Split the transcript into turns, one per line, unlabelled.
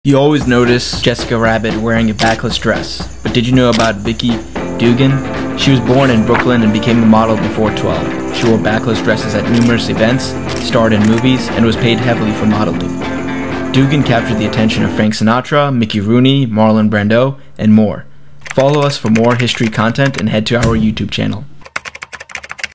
You always notice Jessica Rabbit wearing a backless dress, but did you know about Vikki Dougan? She was born in Brooklyn and became a model before 12. She wore backless dresses at numerous events, starred in movies, and was paid heavily for modeling. Dougan captured the attention of Frank Sinatra, Mickey Rooney, Marlon Brando, and more. Follow us for more history content and head to our YouTube channel.